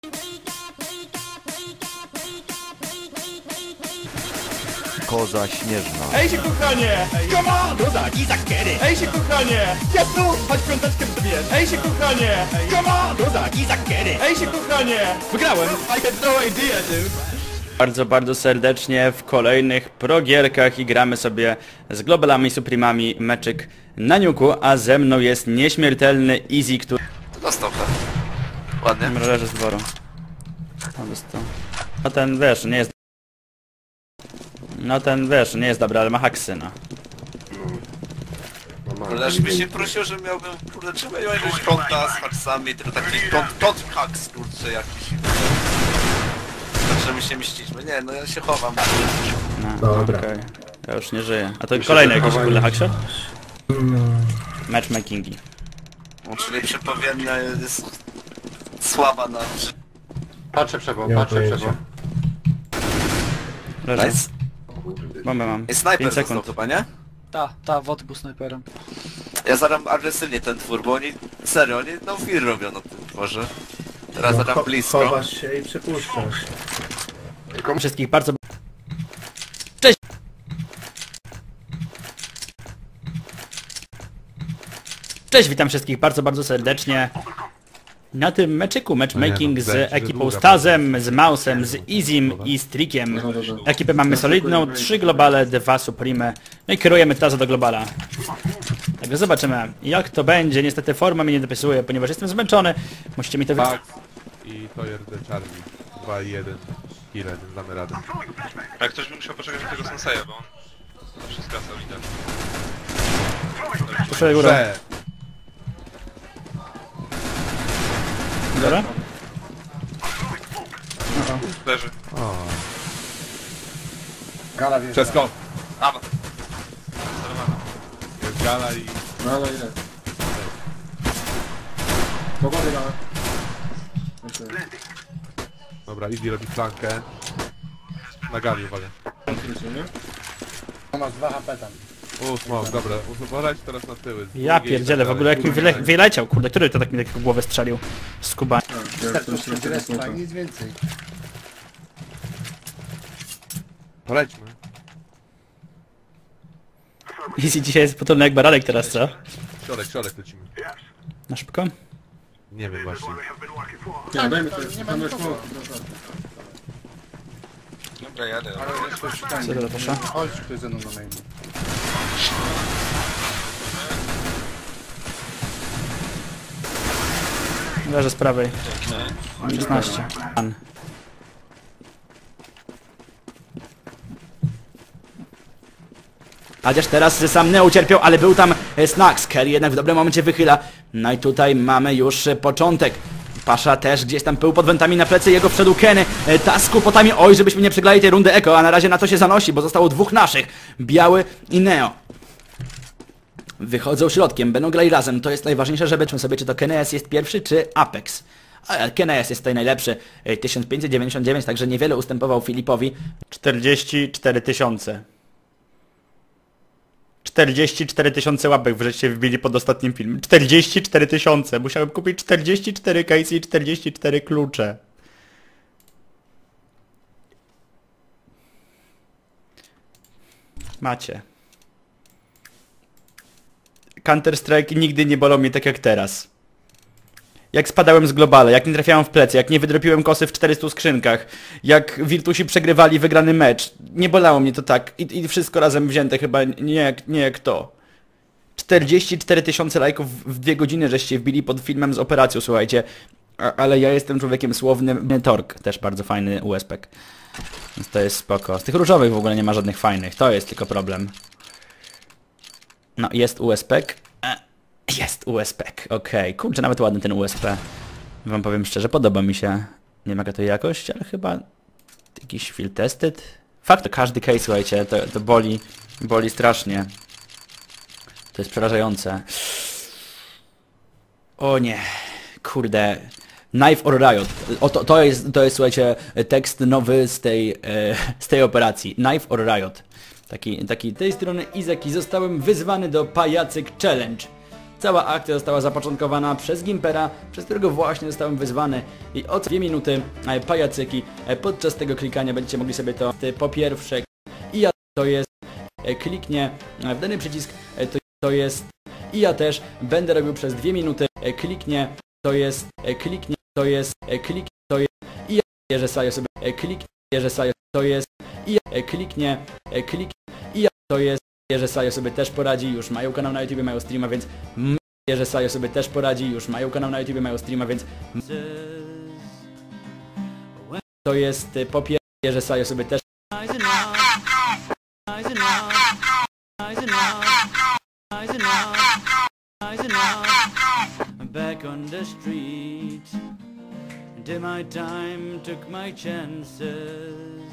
Koza śnieżna. Ej się kochanie! Come on! Kozak, Izak, Kerry! Ej się kochanie! Ja tu! Chodź piąteczkę przybierz! Ej się kochanie! Come on! Kozak, Izak, Kerry! Ej się kochanie! Wygrałem! I had no idea, dude! Bardzo serdecznie w kolejnych progierkach i gramy sobie z Globalami Supremami meczyk na niuku, a ze mną jest nieśmiertelny Easy, który... Dostał to. Ładnie. Leży z dworu. No ten wiesz, nie jest... No ten wiesz, nie jest dobry, ale ma haksy, no. Ależ by się prosił, że miałbym, kurde, trzeba miał jakiegoś konta z haksami, tylko taki kont haks, kurczę, jakiś. Tak, że my się mścićmy. Nie, no ja się chowam. No, dobra. Okay. Ja już nie żyję. A to kolejny jakiś kurde haksio? Matchmakingi. No, czyli przepowiednia jest słaba na... Patrzę przebo. Leży. Nice. Bombę mam. I snajper 5 został sekund. chyba, nie? Ta, Wod był snajperem. Ja zaram agresywnie ten twór, bo oni, serio, oni no fir robią na tym tworze. Teraz zaram blisko. Chowasz się i przepuszczasz. Wszystkich bardzo... Cześć! Cześć, witam wszystkich bardzo serdecznie na tym meczyku, matchmaking z ekipą Stazem, z Mausem, z Easym i z Trickiem. Ekipę mamy solidną, 3 globale, 2 supreme, no i kierujemy Taza do globala. Także zobaczymy jak to będzie, niestety forma mnie nie dopisuje, ponieważ jestem zmęczony, musicie mi to wy... I to jest Charlie. 2-1. Ile? Damy radę. Ale ktoś by musiał poczekać na tego Senseja, bo on zawsze skracał i tak. Proszę górę. Dobra? Leży. Gala wie. Wszystko! Awa. Sterowana. Jest gala i... No ile? Pogody gala. Dobra, Easy robi flankę. Na gali uwaga. Masz 2 HP tam. Smok, dobra. Uważajcie teraz na tyły. Z Ja drugiej pierdzielę, i w tak ogóle jak mi dalej. wyleciał, kurde, który to tak mi tak w głowę strzelił? Z Kuba. Nic więcej. Polećmy. Easy dzisiaj jest potomny jak baranek teraz, co? Środek lecimy. Na szybko? Nie wiem właśnie. Nie, dajmy to, mamy Dobra, jadę. Co to proszę? Chodź ktoś ze mną na main. Leżę z prawej. 16. Pan. Chociaż teraz sam Neo ucierpiał, ale był tam Snacks. Kerry jednak w dobrym momencie wychyla. No i tutaj mamy już początek. Pasza też gdzieś tam pył pod wentami na plecy, jego wszedł Kenny. Ta z kłopotami, oj, żebyśmy nie przegrali tej rundy Eko, a na razie na to się zanosi, bo zostało 2 naszych. Biały i Neo. Wychodzą środkiem, będą grali razem. To jest najważniejsze, żeby sobie, czy to Kenes jest pierwszy, czy Apex. A Kenes jest tutaj najlepszy. 1599, także niewiele ustępował Filipowi. 44 tysiące. 44 tysiące łapek wreszcie wbili pod ostatnim filmem. 44 tysiące. Musiałem kupić 44 case i 44 klucze. Macie. Counter-Strike nigdy nie bolał mnie tak jak teraz. Jak spadałem z globale, jak nie trafiałem w plecy, jak nie wydropiłem kosy w 400 skrzynkach, jak Virtusi przegrywali wygrany mecz. Nie bolało mnie to tak. I wszystko razem wzięte chyba nie jak to. 44 tysiące lajków w 2 godziny żeście wbili pod filmem z operacją, słuchajcie. Ale ja jestem człowiekiem słownym. Tork, też bardzo fajny USP. Więc to jest spoko. Z tych różowych w ogóle nie ma żadnych fajnych. To jest tylko problem. No, jest USP. Jest USP, okej. Kurczę, nawet ładny ten USP. Wam powiem szczerze, podoba mi się. Nie ma to jakość, ale chyba jakiś field tested. Fakt, to każdy case, słuchajcie, to boli strasznie. To jest przerażające. O nie, kurde. Knife or Riot. To jest, słuchajcie, tekst nowy z tej operacji. Knife or Riot. Taki tej strony Izaki. Zostałem wyzwany do Pajacyk Challenge. Cała akcja została zapoczątkowana przez Gimpera, przez którego właśnie zostałem wyzwany i o 2 minuty pajacyki. Podczas tego klikania będziecie mogli sobie to po pierwsze i ja to jest kliknie w dany przycisk to jest i ja też będę robił przez 2 minuty kliknie to jest kliknie to jest klik to jest i ja bierze sobie kliknie bierze to jest i ja kliknie klik i ja to jest bierze sobie też poradzi, już mają kanał na YouTube, mają streama, więc bierze sobie też poradzi, już mają kanał na YouTube, mają streama, więc to jest po pierwsze bierze sobie też back on the street. Did my time, took my chances.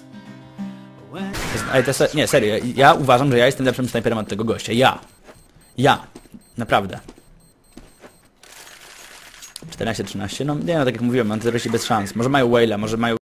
Ale to nie, serio, ja uważam, że ja jestem lepszym snajperem od tego gościa. Ja. Naprawdę. 14-13, no nie no, tak jak mówiłem, antyterroryści bez szans. Może mają Whale'a, może mają